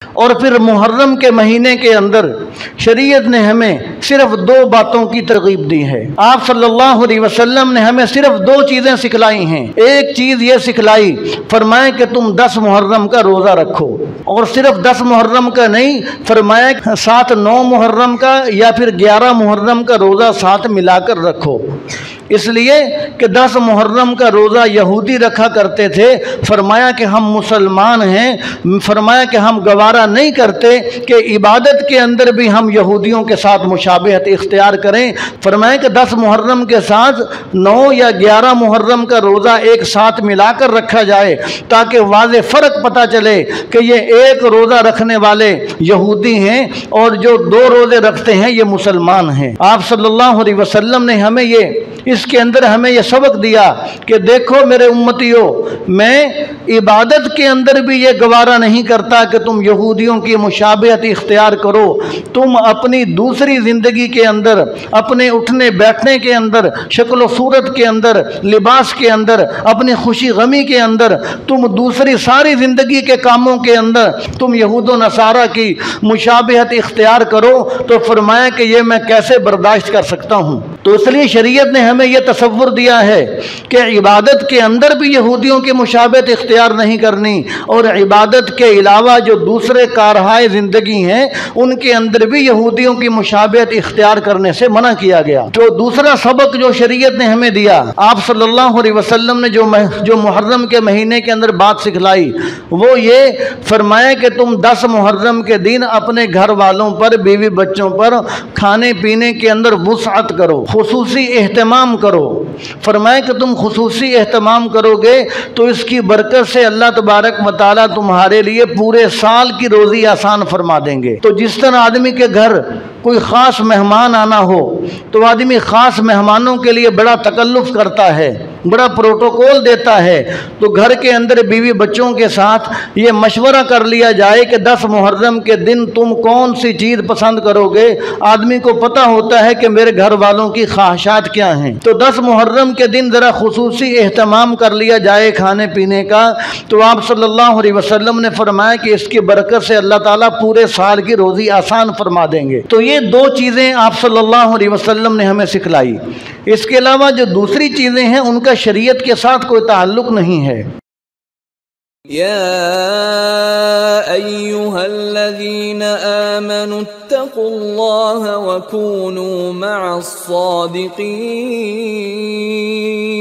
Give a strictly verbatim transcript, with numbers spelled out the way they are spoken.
اور پھر محرم کے مہینے کے اندر شریعت نے ہمیں صرف دو باتوں کی ترغیب دی ہے۔ آپ صلی اللہ علیہ وسلم نے ہمیں صرف دو چیزیں سکھلائی ہیں۔ ایک چیز یہ سکھلائی، فرمایا کہ تم دس محرم کا روزہ رکھو، اور صرف دس محرم کا نہیں، فرمایا ساتھ نو محرم کا یا پھر گیارہ محرم کا روزہ ساتھ ملا کر رکھو۔ اس لیے کہ دس محرم کا روزہ یہودی رکھا کرتے تھے، فرمایا کہ ہم مسلمان ہیں، فرمایا کہ ہم گوارا نہیں کرتے کہ عبادت کے اندر بھی ہم یہودیوں کے ساتھ مشابہت اختیار کریں۔ فرمایا کہ دس محرم کے ساتھ نو یا گیارہ محرم کا روزہ ایک ساتھ ملا کر رکھا جائے، تاکہ واضح فرق پتہ چلے کہ یہ ایک روزہ رکھنے والے یہودی ہیں اور جو دو روزے رکھتے ہیں یہ مسلمان ہیں۔ آپ صلی اللہ علیہ وسلم نے ہمیں یہ اس کے اندر ہمیں یہ سبق دیا کہ دیکھو میرے امتیوں، میں عبادت کے اندر بھی یہ گوارا نہیں کرتا کہ تم یہودیوں کی مشابہت اختیار کرو، تم اپنی دوسری زندگی کے اندر، اپنے اٹھنے بیٹھنے کے اندر، شکل و صورت کے اندر، لباس کے اندر، اپنی خوشی غمی کے اندر، تم دوسری ساری زندگی کے کاموں کے اندر تم یہود و نصارہ کی مشابہت اختیار کرو، تو فرمایا کہ یہ میں کیسے برداشت کر سکتا ہوں۔ تو اس لیے شریعت نے ہمیں یہ تصور دیا ہے کہ عبادت کے اندر بھی یہودیوں کی مشابہت اختیار نہیں کرنی، اور عبادت کے علاوہ جو دوسرے کارہائے زندگی ہیں ان کے اندر بھی یہودیوں کی مشابہت اختیار کرنے سے منع کیا گیا۔ جو دوسرا سبق جو شریعت نے ہمیں دیا، آپ صلی اللہ علیہ وسلم نے جو جو محرم کے مہینے کے اندر بات سکھلائی، وہ یہ فرمایا کہ تم دس محرم کے دن اپنے گھر والوں پر، بیوی بچوں پر کھانے پینے کے اندر وسعت کرو، خصوصی اہتمام کرو۔ فرمایا کہ تم خصوصی اہتمام کرو گے تو اس کی برکت سے اللہ تبارک و تعالیٰ تمہارے لیے پورے سال کی روزی آسان فرما دیں گے۔ تو جس طرح آدمی کے گھر کوئی خاص مہمان آنا ہو تو آدمی خاص مہمانوں کے لیے بڑا تکلف کرتا ہے، بڑا پروٹوکول دیتا ہے، تو گھر کے اندر بیوی بچوں کے ساتھ یہ مشورہ کر لیا جائے کہ دس محرم کے دن تم کون سی چیز پسند کرو گے۔ آدمی کو پتہ ہوتا ہے کہ میرے گھر والوں کی خواہشات کیا ہیں، تو دس محرم کے دن ذرا خصوصی اہتمام کر لیا جائے کھانے پینے کا۔ تو آپ صلی اللہ علیہ وسلم نے فرمایا کہ اس کی برکت سے اللہ تعالیٰ پورے سال کی روزی آسان فرما دیں گے۔ تو یہ دو چیزیں آپ صلی اللہ علیہ وسلم نے ہمیں سکھلائی۔ اس کے علاوہ جو دوسری چیزیں ہیں ان کا شریعت کے ساتھ کوئی تعلق نہیں ہے۔ يا أيها الذين آمنوا اتقوا الله وكونوا مع الصادقين